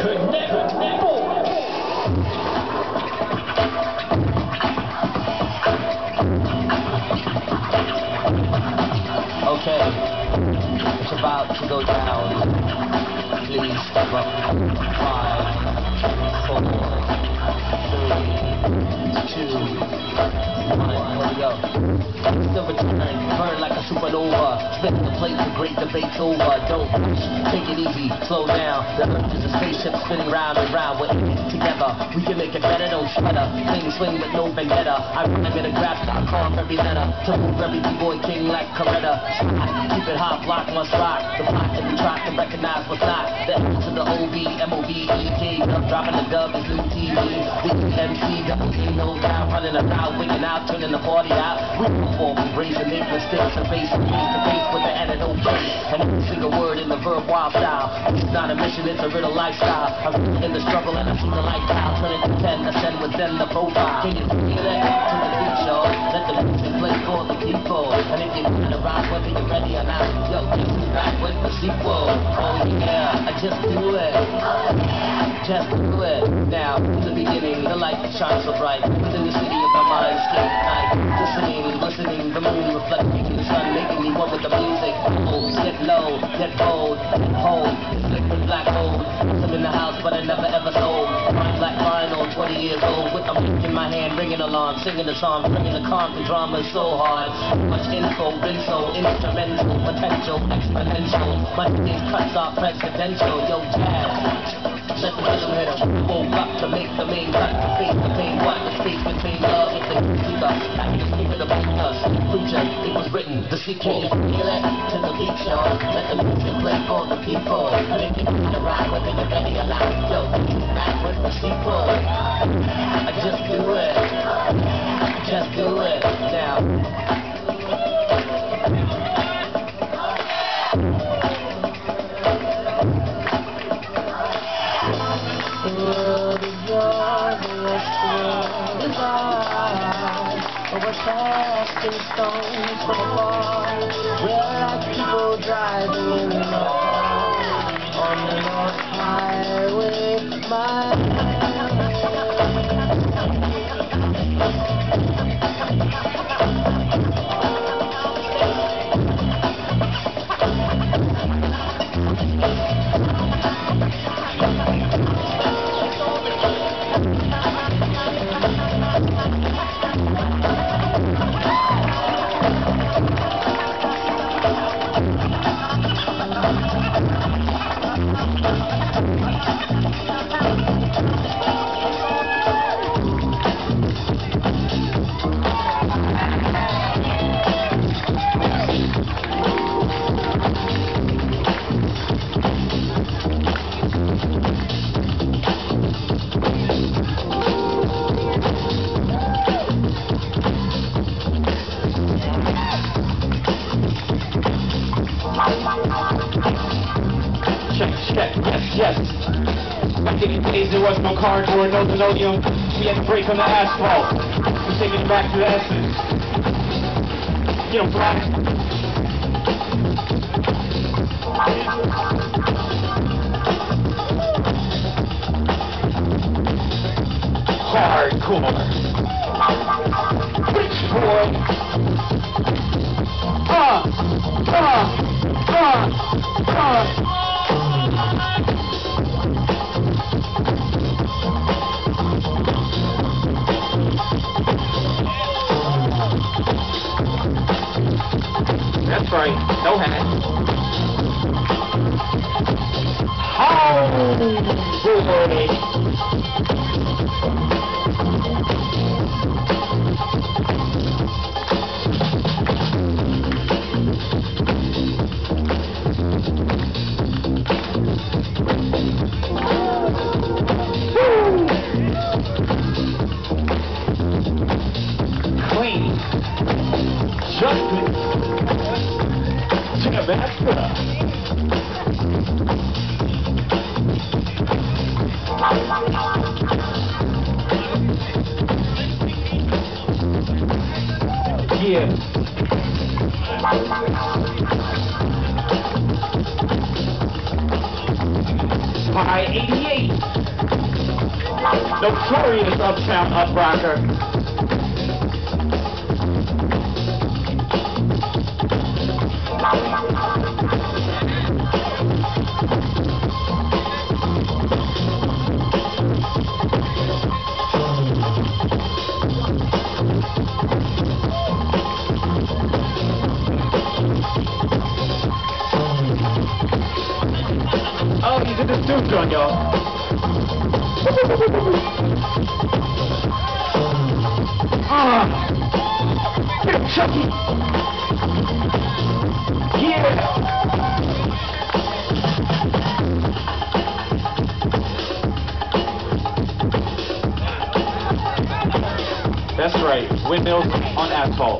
Okay, it's about to go down. Please step up. 5, 4, 3, 2, 1. Here we go. Still return, burn like a supernova. Spin the plate, the great debate's over. Don't push, take it easy, slow down. The earth is a spaceship spinning round and round. We're in it together. We can make it better, don't shudder. Swing with no vendetta. I rhyme in a graph, I carve every letter. To move every b-boy king like Coretta. Keep it hot, block must rock. The block that we try to recognize what's not. The L to the O-B, M-O-B-E-K. Dropping the dub is new TV. The MC, double E, no doubt. Running around, wigging out, turning the party out. We perform, embrace and make mistakes. And face to face with the antidote face. And every single word in the verb wild style. It's not a mission, it's a real lifestyle. I'm in the struggle and I see the light dial. Turn it to 10, ascend within the profile. Can you feel it? To the beat, y'all. Let the music play for the people. And if you're gonna rock, whether you're ready or not, yo, just be back with the sequel. Oh yeah, I just do it. Just do it. Now, in the beginning, the light shines so bright. Within the city of my mind, skate night. Listening, the moon reflecting the sun, making me one with the music. Oh, get low, get bold, get hold. It's liquid black gold. I'm in the house, but I never ever sold. Rhyme like vinyl, 20 years old, with a mic in my hand, ringing along, singing the song, bringing the calm. The drama is so hard. Much info, been so instrumental, potential, exponential. My things cuts off presidential, yo, jazz. Let the rhythm hit 'em. Woke up to make the main cut, to face the pain. What the space between love and the speaker. I can speak of the us. Preacher, it was written, the sequel. Can you feel it? To the beat, y'all. Let the music play for the people. Make it to ride, whether you're ready or not. Yo, back with the sequel. I just do it. Just do it. Now. Over casting stones from afar, we're like people driving in the dark on the North Highway. Yes. Back in the days there was no cardboard, no linoleum. We had to break on the asphalt. We're taking it back to the essence. Get 'em black. Hardcore. Rich boy. That's right, no hat. Oh, boy. Clean. Justice. To the master. Yeah. I-88. Notorious uptown uprocker. Oh, you did the Snoop joint, y'all. Get him, Chucky! Yeah! That's right, windmills on asphalt.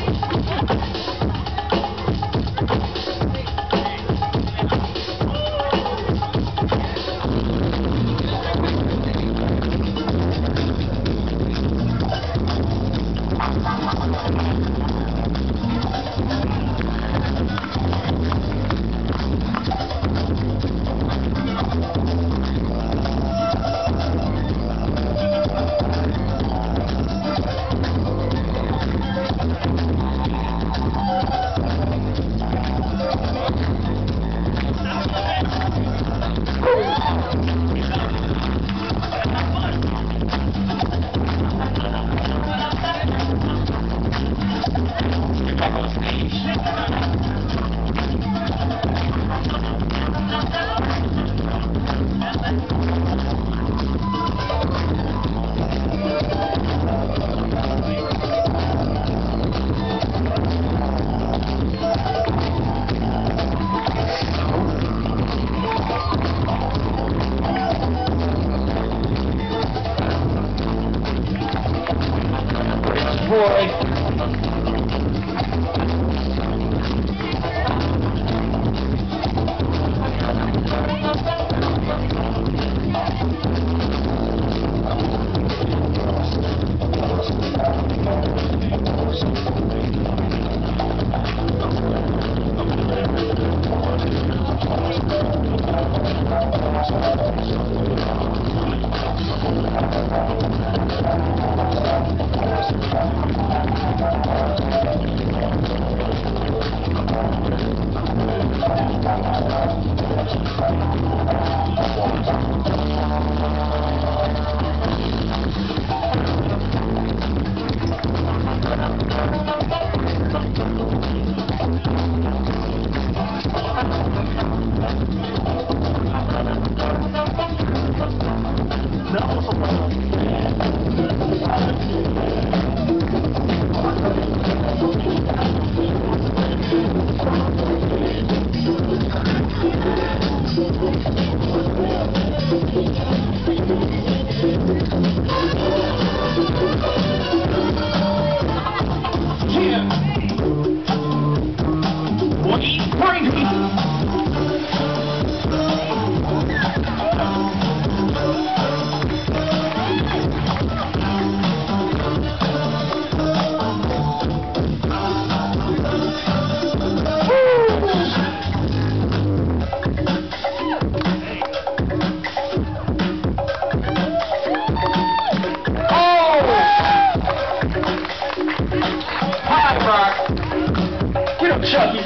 Chucky.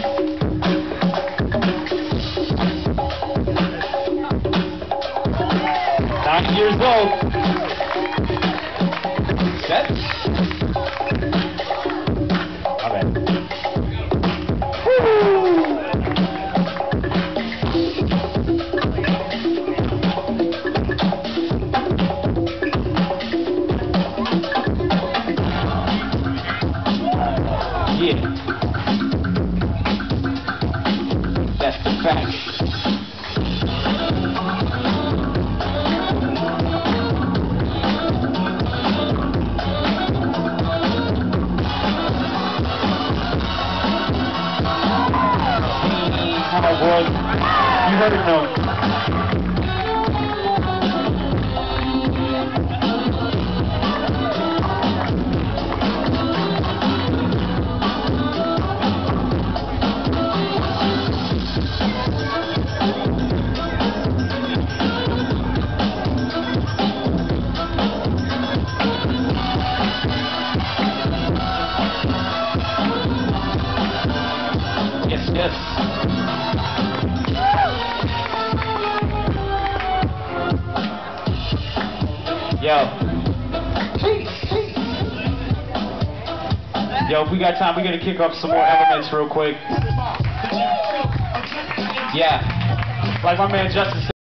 9 years old. Set. All right. Yeah. That's the fact. Come on, boy. You heard it now. Yes. Yo, if we got time, we're gonna kick off some more elements real quick. Yeah. Like my man Justin said.